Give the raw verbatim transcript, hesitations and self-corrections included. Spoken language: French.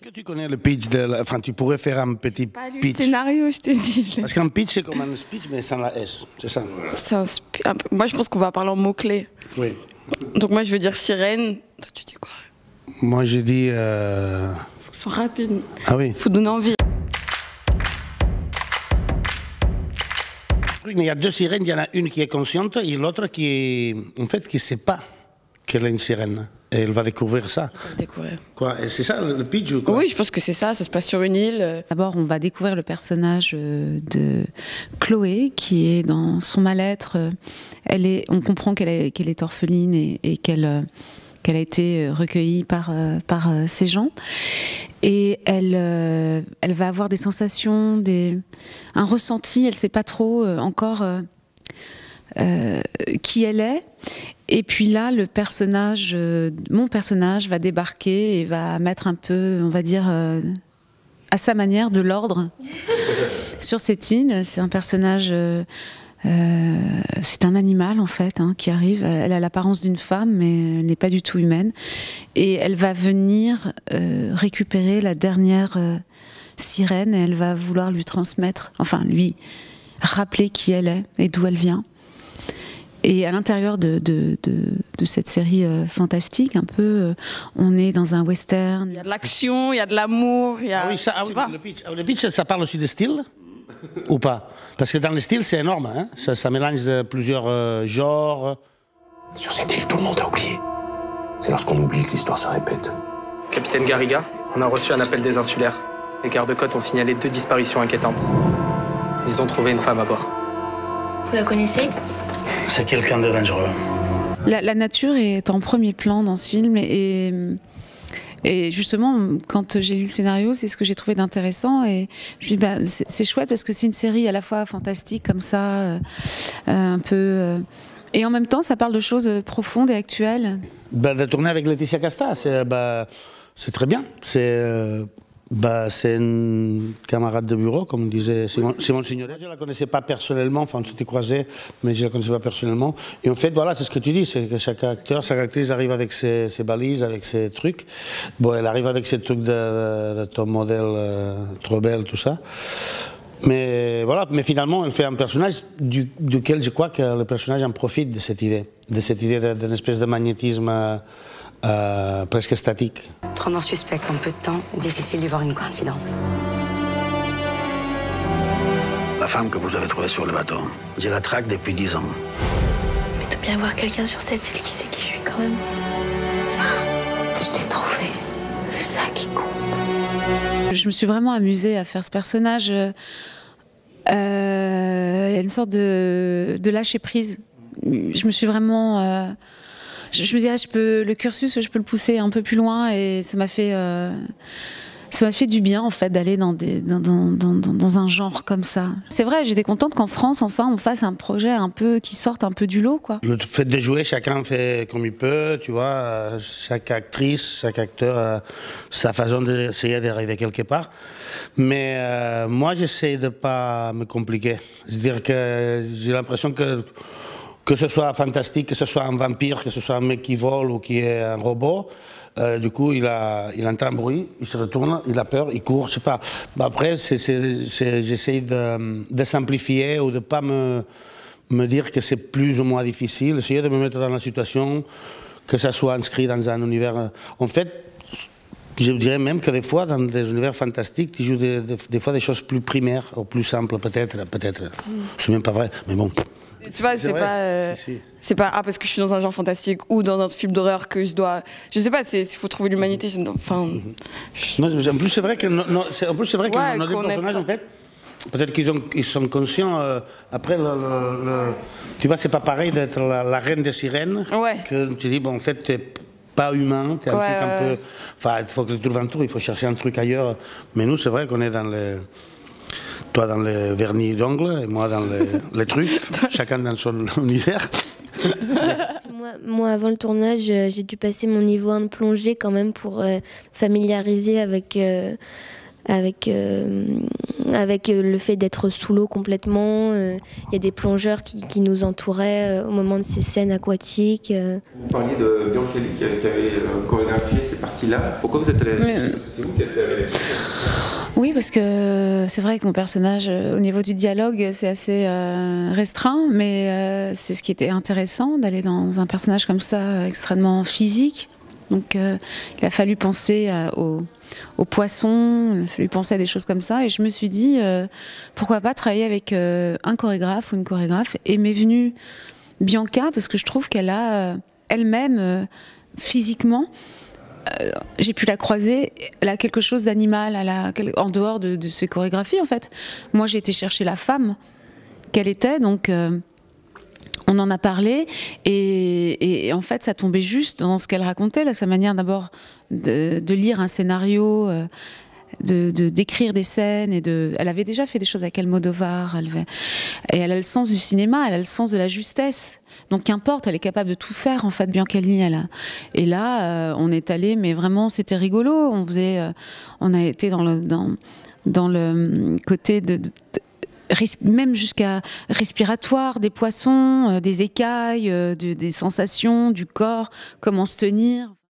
Est-ce que tu connais le pitch de la... Enfin, tu pourrais faire un petit Pas lu pitch. le scénario, je te dis. Parce qu'un pitch, c'est comme un speech, mais sans la S. C'est ça. C'est un sp- un peu- Moi, je pense qu'on va parler en mots-clés. Oui. Donc, moi, je veux dire sirène. Toi, tu dis quoi? Moi, j'ai dit... Euh... Faut que ce soit rapide. Ah oui. Faut donner envie. Mais il y a deux sirènes, il y en a une qui est consciente et l'autre qui est... En fait, qui ne sait pas qu'elle est une sirène. Et elle va découvrir ça. Découvrir. Quoi? Et c'est ça le pitch ou quoi? Oui, je pense que c'est ça. Ça se passe sur une île. D'abord, on va découvrir le personnage de Chloé, qui est dans son mal-être. Elle est, on comprend qu'elle est, qu'elle est orpheline et, et qu'elle, qu'elle a été recueillie par, par ces gens. Et elle, elle va avoir des sensations, des, un ressenti. Elle ne sait pas trop encore euh, qui elle est. Et puis là, le personnage, euh, mon personnage va débarquer et va mettre un peu, on va dire, euh, à sa manière, de l'ordre sur cette île. C'est un personnage, euh, euh, c'est un animal en fait, hein, qui arrive. Elle a l'apparence d'une femme, mais elle n'est pas du tout humaine. Et elle va venir euh, récupérer la dernière euh, sirène et elle va vouloir lui transmettre, enfin lui rappeler qui elle est et d'où elle vient. Et à l'intérieur de, de, de, de cette série euh, fantastique, un peu, euh, on est dans un western. Il y a de l'action, il y a de l'amour, il y a... Ah oui, ça, ah tu oui, vois. le pitch, le pitch, ça parle aussi de style ou pas? Parce que dans le style, c'est énorme. Hein, ça, ça mélange de plusieurs euh, genres. Sur cette île, tout le monde a oublié. C'est lorsqu'on oublie que l'histoire se répète. Capitaine Garriga, on a reçu un appel des insulaires. Les gardes-côtes ont signalé deux disparitions inquiétantes. Ils ont trouvé une femme à bord. Vous la connaissez? C'est quelqu'un de dangereux. La, la nature est en premier plan dans ce film et, et justement, quand j'ai lu le scénario, c'est ce que j'ai trouvé d'intéressant et je me dis, bah, c'est, c'est chouette parce que c'est une série à la fois fantastique comme ça, euh, un peu... Euh, et en même temps, ça parle de choses profondes et actuelles. Bah, de tourner avec Laetitia Casta, c'est bah, c'est très bien. C'est euh, bah, c'est une camarade de bureau, comme disait Simon, Simon Signoret. Je ne la connaissais pas personnellement, enfin on s'était croisés, mais je ne la connaissais pas personnellement. Et en fait, voilà, c'est ce que tu dis, c'est que chaque acteur, chaque actrice arrive avec ses, ses balises, avec ses trucs. Bon, elle arrive avec ses trucs de, de, de top modèle, euh, trop belle, tout ça. Mais voilà, mais finalement, elle fait un personnage du, duquel je crois que le personnage en profite de cette idée, de cette idée d'une espèce de magnétisme euh, euh, presque statique. Trois morts suspectes en peu de temps, difficile d'y voir une coïncidence. La femme que vous avez trouvée sur le bateau, je la traque depuis dix ans. Mais il doit bien y avoir quelqu'un sur cette île qui sait qui je suis quand même. Je t'ai trouvé. C'est ça qui compte. Je me suis vraiment amusée à faire ce personnage. Euh, il y a une sorte de, de lâcher prise. Je me suis vraiment... Euh, je, je me disais, ah, je peux, le cursus, je peux le pousser un peu plus loin et ça m'a fait... Euh, Ça m'a fait du bien en fait d'aller dans, des, dans, dans, dans, dans un genre comme ça. C'est vrai, j'étais contente qu'en France, enfin, on fasse un projet un peu qui sorte un peu du lot, quoi. Le fait de jouer, chacun fait comme il peut, tu vois. Chaque actrice, chaque acteur a sa façon d'essayer d'arriver quelque part. Mais euh, moi, j'essaie de ne pas me compliquer. C'est-à-dire que j'ai l'impression que que ce soit fantastique, que ce soit un vampire, que ce soit un mec qui vole ou qui est un robot. Euh, du coup, il, a, il entend un bruit, il se retourne, il a peur, il court, je sais pas. Bah après, j'essaie de, de simplifier ou de ne pas me, me dire que c'est plus ou moins difficile, essayer de me mettre dans la situation, que ça soit inscrit dans un univers. En fait, je dirais même que des fois, dans des univers fantastiques, tu joues des, des, des fois des choses plus primaires ou plus simples, peut-être, peut-être. Mm. C'est même pas vrai, mais bon. Tu vois, c'est pas, euh, si, si. c'est pas ah parce que je suis dans un genre fantastique ou dans un film d'horreur que je dois, je sais pas, il faut trouver l'humanité. Enfin, mm-hmm. non, en plus c'est vrai que non, non, en plus c'est vrai que ouais, nos deux personnages en fait, peut-être qu'ils ils sont conscients. Euh, après, le, le, le, tu vois, c'est pas pareil d'être la, la reine des sirènes. Ouais. Que tu dis bon, en fait, t'es pas humain, t'es un ouais, truc un ouais. peu. Enfin, il faut que tu trouves un tour, il faut chercher un truc ailleurs. Mais nous, c'est vrai qu'on est dans les. Toi dans les vernis d'ongles et moi dans les, les truffes, chacun dans son univers. moi, moi, avant le tournage, j'ai dû passer mon niveau un de plongée quand même pour euh, familiariser avec, euh, avec, euh, avec le fait d'être sous l'eau complètement. Il euh, y a des plongeurs qui, qui nous entouraient euh, au moment de ces scènes aquatiques. Euh. Vous parliez de Biancheli qui avait, qui avait euh, chorégraphié ces parties-là. Pourquoi vous êtes allé la chercher? Parce que c'est vous qui êtes allé la chercher. Oui, parce que c'est vrai que mon personnage, au niveau du dialogue, c'est assez euh, restreint, mais euh, c'est ce qui était intéressant, d'aller dans un personnage comme ça, extrêmement physique. Donc euh, il a fallu penser euh, aux, aux poissons, il a fallu penser à des choses comme ça, et je me suis dit, euh, pourquoi pas travailler avec euh, un chorégraphe ou une chorégraphe, et m'est venue Bianca, parce que je trouve qu'elle a euh, elle-même, euh, physiquement, Euh, j'ai pu la croiser, elle a quelque chose d'animal, en dehors de, de ses chorégraphies en fait. Moi j'ai été chercher la femme qu'elle était, donc euh, on en a parlé, et, et en fait ça tombait juste dans ce qu'elle racontait, là, sa manière d'abord de, de lire un scénario, euh, de, de d'écrire des scènes, et de, elle avait déjà fait des choses avec Almodovar, elle avait, et elle a le sens du cinéma, elle a le sens de la justesse. Donc qu'importe, elle est capable de tout faire en fait, Biancheli. Elle a... Et là, euh, on est allé, mais vraiment, c'était rigolo. On faisait, euh, on a été dans le dans, dans le côté de, de, de même jusqu'à respiratoire des poissons, euh, des écailles, euh, de, des sensations du corps, comment se tenir.